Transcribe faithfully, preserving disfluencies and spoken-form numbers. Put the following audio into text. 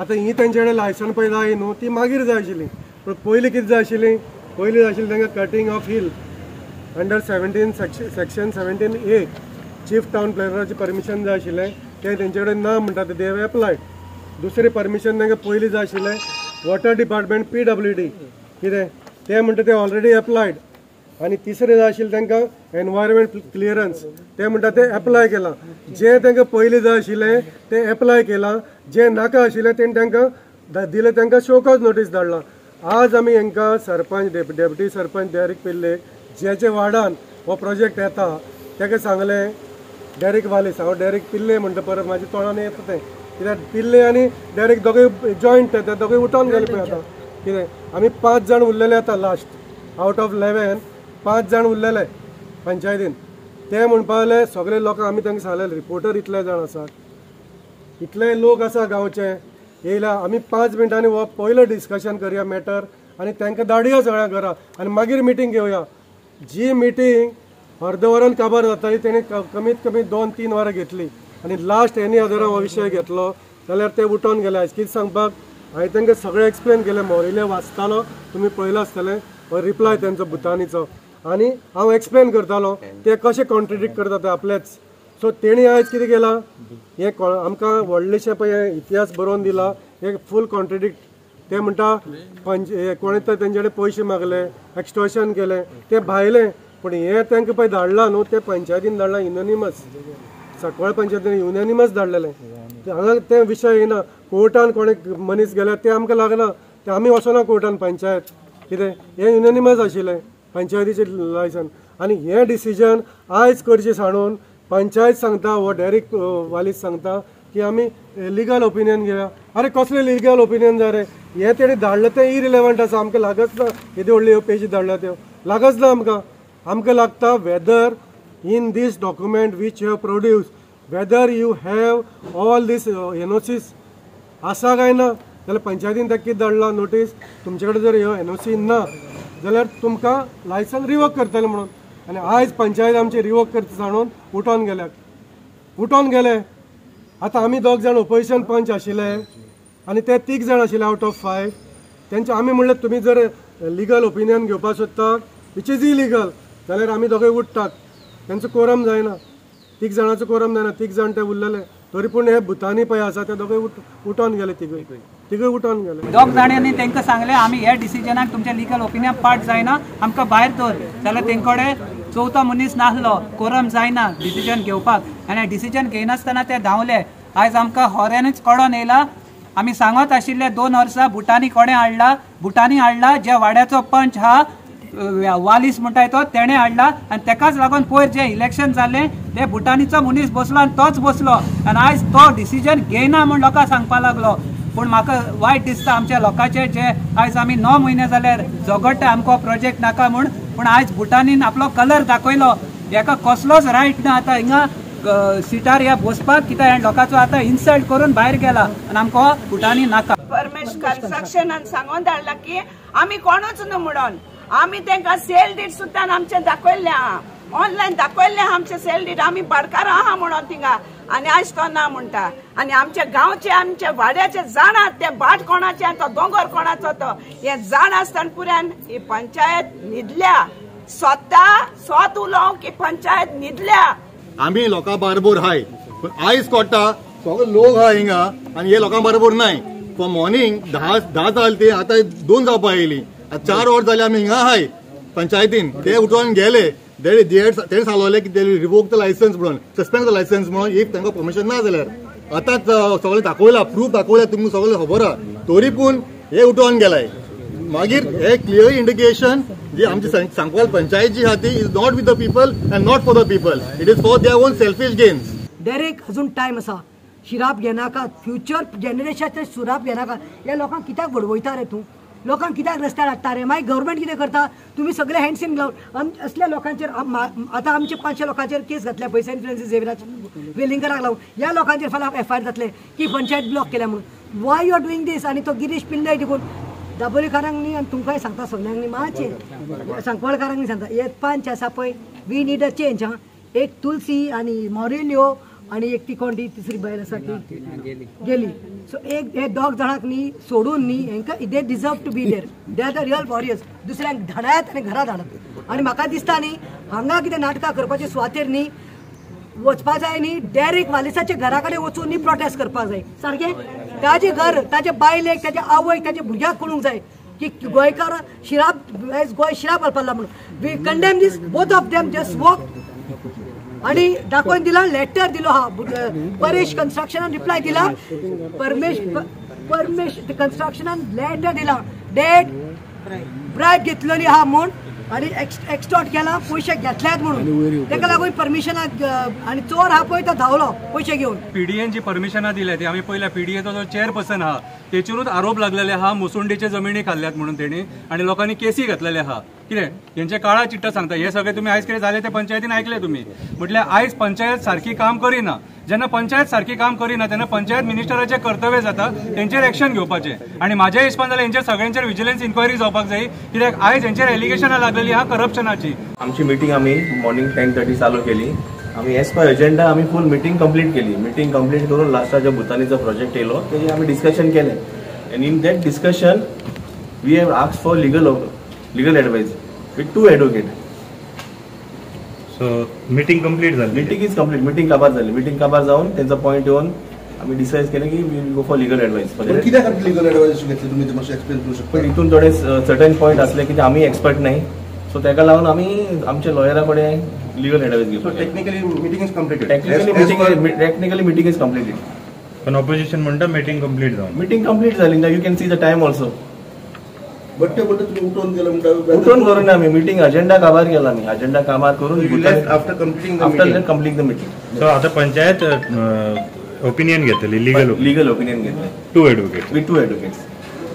आतां ही तेंचे कडेन लायसन पळय जाय न्हू ती मागीर जाय आशिल्ली पूण पयलीं कितें जाय आशिल्ली पयलीं जाय आशिल्लें तांकां cutting of hill under seventeen section section seventeen A chief town प्लॅनराचें परमिशन जाय आशिल्लें तें तेंचे कडेन ना म्हणटा ते देव एप्लायड. दुसरें परमिशन तांकां पयलीं जाय आशिल्लें water department P W D कितें तें म्हणटा तें ऑलरेडी एप्लायड. आनी तिसरें जाय आशिल्लें तांकां एनवायरमेंट क्लियरन्स तें म्हणटा तें एप्लाय केलां. जें तांकां पयलीं जाय आशिल्लें तें एप्लाय केलां जें नाका आशिल्लें तें तांकां दिलें तांकां शोकॉज नोटीस धाडलां. आज आमी हांकां सरपंच डेप डेप्युटी सरपंच डेरेक पिल्ले जेचे वार्डान हो प्रोजेक्ट येता ताका सांगलें डेरेक वालीस हांव डेरेक पिल्ले म्हणटा परत म्हाज्या तोंडान येता तें कित्याक पिल्ले आनी डेरेक दोगूय जॉयंट ते दोगूय उठोन गेले पळय आतां कितें आमी पांच जाण उरलेले आतां लास्ट आवट ऑफ इलेवन पांच जाण उरलेले पंचायतीन. ते म्हणपा लागले सगळे लोकांक आमी तांकां सांगलें रिपोर्टर इतले जाण आसात इतले लोक आसा गांवचे येयल्या आमी पांच मिनटांनी हो पयलो डिस्कशन करया मॅटर आनी तांकां धाडया सगळ्या घरा आनी मागीर मिटींग घेवया. जी मिटींग अर्द वरान काबार जाताली तेणी कमीत कमी दोन तीन वरां घेतली आनी लास्ट एनी अदरा हो विशय घेतलो जाल्यार ते उठोन गेले. आयज कितें सांगपाक हांवें तांकां सगळें एक्सप्लेन केलें मोरिल्ले वाचतालो तुमी पळयलो आसतलें रिप्लाय तेंचो भुतानीचो आनी हांव एक्सप्लेन करतालो ते कशें कॉन्ट्रिडिक्ट करता ते आपलेच. सो तेणी आयज कितें केलां हें आमकां व्हडलेशें पळय इतिहास बरोवन दिला एक फूल कॉन्ट्रिडिक्ट. ते म्हणटा पंच कोणें तर तेंचे कडेन पयशे मागले एक्स्टॉर्शन केलें तें भायलें पूण हें तांकां पळय धाडलां न्हू तें पंचायतीन धाडलां युनॅनिमस सकवाळ पंचायतीन युनॅनिमस धाडलेलें. हांगा तें विशय येना कोर्टान कोणें मनीस गेल्यार तें आमकां लागना तें आमी वचना कोर्टान पंचायत कितें हें युनॅनिमस आशिल्लें पंचायतीचें लायसन आनी हें डिसिजन आयज करचें सांडून पंचायत सांगता हो डेरेक वालीस सांगता की आमी लिगल ओपिनियन घेवया. अरे कसलें लिगल ओपिनियन जाय रे हें तेणी धाडलें तें इरिलेवंट आसा आमकां लागच ना येदी व्हडल्यो पेजी धाडल्या त्यो लागच ना आमकां. आमकां लागता whether in this document which you have produce whether you have all these NOCs आसा काय ना जाल्यार पंचायतीन ताका कितें धाडलां नोटीस तुमचे कडेन जर ह्यो एनओसी ना जाल्यार तुमकां लायसन रिवोक करतले म्हणून. आनी आयज पंचायत आमची रिवोक करता सांडून उठोन गेल्यात उठोन गेले. आतां आमी दोग जाण ओपोजिशन पंच आशिल्ले आनी ते तीग जाण आशिल्ले आवट ऑफ फायव तेंचे आमी म्हणलें तुमी जर लिगल ओपिनियन घेवपाक सोदता विच इज इलिगल जाल्यार आमी दोगूय उठतात. तेंचो कोरम जायना तीग जाणांचो कोरम जायना तीग जाण ते उरलेले तरी पूण हे भुतानी पळय आसा ते दोगूय उठोन गेले तिगूय तिगूय उठोन गेले. दोग जाणांनी तांकां सांगलें आमी ह्या डिसिजनाक तुमच्या लिगल ओपिनियन पार्ट जायना आमकां भायर दवर जाल्यार तेंकडे चवथो मनीस नासलो कोरम जायना डिसिजन घेवपाक आनी डिसिजन घेयनासतना ते धांवले. आयज आमकां होऱ्यानूच कळोन येयला आमी सांगत आशिल्ले दोन वर्सां भुटानी कोणें हाडला भुटानी हाडला जे वाड्याचो पंच हा वालीस म्हणटाय तो तेणें हाडला आनी तेकाच लागून पयर जे इलेक्शन जाल्लें ते भुटानीचो मनीस बसलो आनी तोच बसलो आनी आयज तो डिसिजन घेयना म्हूण लोकांक सांगपा लागलो. पूण म्हाका वायट दिसता आमच्या लोकांचेर जे आयज आमी णव म्हयने जाल्यार झगडटा आमकां प्रोजेक्ट नाका म्हूण पूण आयज भुटानीन आपलो कलर दाखयलो हेका कसलोच रायट ना आतां हिंगा सिटार ह्या बसपाक कित्याक हे लोकांचो आतां इन्सल्ट करून भायर गेला आनी आमकां भुटानी नाका. परमेश कन्स्ट्रक्शनान सांगून धाडला की आमी कोणूच न्हू म्हणून आमी तांकां सेल डीट सुद्दां आमचे दाखयल्ले आहा ऑनलायन दाखयल्ले आहा आमचे सेल डीट आमी भाटकार आहा म्हणून थिंगा आनी आयज तो ना म्हणटा. आनी आमचे गांवचे आमचे वाड्याचे जाणात ते भाट कोणाचे आनी तो दोंगर कोणाचो तो हे जाण आसतना पुऱ्यान ही पंचायत न्हिदल्या स्वता स्वत उलोवंक की पंचायत न्हिदल्या. आमी लोकां बरोबर हाय पूण आयज कोट्टा सगळे लोक हा हिंगा आनी हे लोकां बरोबर नाय. फॉर मॉर्निंग धा धा जाल ती आतां दोन जावपा येयली चार वर जाले आमी हिंगा हाय पंचायतीन ते उठोन गेले तेणे सांगलोले की ते रिवोक द लायसन्स म्हणून सस्पेंड द लायसन्स म्हणून इफ तांकां परमिशन ना जाल्यार आतांच सगळें दाखयला प्रूफ दाखयला तुमकां सगळें खबर आहा तरी पूण हे उठोन गेलाय. मागीर हे क्लियर इंडिकेशन जी आमची सांकवाल पंचायत जी आहा ती is not with the people and not for the people it is for their own selfish gains. Direct अजून टायम आसा शिराप घेनाका फ्युचर जनरेशनाचे सुराप घेनाका. ह्या लोकांक कित्याक बडवयता रे तूं लोकांक कित्याक रस्त्यार हाडटा रे. मागीर गव्हर्मेंट कितें करता तुमी सगळे हँड्स इन ग्लावन असल्या लोकांचेर आतां आमचे पांचशे लोकांचेर केस घातल्या पयसा इन्फ्लुएन्सी झेवियराचे वेलिंगराक लागून ह्या लोकांचेर फाल्यां एफ आय आर जातले की पंचायत ब्लॉक केल्या म्हणून. Why you are doing this. आनी तो गिरीश पिल्लय देखून दाबोलीकारांक न्ही आनी तुमकांय सांगता सगळ्यांक न्ही मातशें सांकवाळकारांक न्ही सांगता हे पंच आसा पळय वी नीड अ चेंज. हा एक तुलसी आनी मोरिल्यो आणि एक ती कोण ती तिसरी बायल आसा ती गेली. सो एक हे दोग जाणांक न्ही सोडून न्ही हेंकां they deserve to be there. They are the real warriors. दुसऱ्यांक धाडात आनी घरा धाडत. आणि म्हाका दिसता न्ही हांगा कितें नाटकां करपाचे सुवातेर न्ही वचपा जाय न्ही डायरेक्ट वालिसाच्या घरा कडेन वचून न्ही प्रोटेस्ट करपा जाय. सारकें ताजे घर ताच्या बायलेक ताच्या आवयक ताच्या भुरग्याक कळूंक जाय की गोंयकार शिराप गोंय शिराप घालपाक म्हणून. We condemn this both of them just walk. आणि दाखोवन दिला लेटर दिलो हा परेश कन्स्ट्रक्शनान रिप्लाय दिला परमेश परमेश कन्स्ट्रक्शनान लेटर दिला डेट ब्रायब घेतलेली हा म्हूण आणि एक्सटॉर्ट केला पयशे घेतल्यात म्हणून. ताका लागून परमिशनाक आणि चोर हा पळय तो धांवलो पयशे घेवन. पीडीएन जी परमिशनां दिल्या ती आमी पयल्या पीडीएचो जो चेअरपर्सन आहा तेचेरूच आरोप लागलेले आहा मुसुंडेचे जमिनी खाल्ल्यात म्हणून तेणी आणि लोकांनी केसी घातलेले आहा. कितें हेंचे काळा चिट्टा सांगता हे सगळे तुम्ही आयज कितें जाले ते पंचायतीन ऐकले तुम्ही. म्हटल्यार आयज पंचायत सारखी काम करिना. जेन्ना पंचायत सारखी काम करिना तेन्ना पंचायत मिनिस्टराचें कर्तव्य जाता तेंचेर एक्शन घेवपाचें. आणि म्हाज्या हिसपान जाल्यार हेंचेर सगळ्यांचेर विजिलन्स इन्क्वायरी जावपाक जाय कित्याक आयज हेंचेर एलिगेशनां लागलेली आहा करप्शनाची. आमची मिटींग आमी मॉर्निंग टेन थर्टी चालू केली. आम्ही एज पर एजेंडा आम्ही फुल मिटींग कंप्लीट केली. मिटींग कंप्लीट करून लास्टाच्या भुतानीचो प्रोजेक्ट येयलो तेजे आमी डिस्कशन केलें. And in that discussion we have asked for legal legal advice with two advocate. So meeting complete जाली. Meeting is complete. मिटींग काबार जाली. मिटींग काबार जावन त्यांचा पॉईंट येवन आम्ही डिसायड केलें की we will go for legal advice. कित्याक लिगल एडवायस घेतली तुमी ते मातशें एक्सप्लेन करूं शकता. पण हितून थोडे सर्टन पॉईंट असले की आम्ही एक्सपर्ट नाही सो ताका लागून आम्ही आमच्या लॉयरा कडेन लिगल एडवायस घेवपाक. Technically meeting is completed. Technically meeting technically meeting is completed. पण ऑपोजिशन म्हणटा मिटींग कंप्लीट जावन. मिटींग कंप्लीट जाली ना. You can see the time also. But ते म्हणटा तुम्ही उठोवन गेलो म्हणटा. उठोवन करून आम्ही मिटींग अजेंडा काबार केला. आम्ही अजेंडा काबार करून after completing after complete the meeting. So आता पंचायत ओपिनियन घेतली लिगल लिगल ओपिनियन घेतले two advocate with two advocates.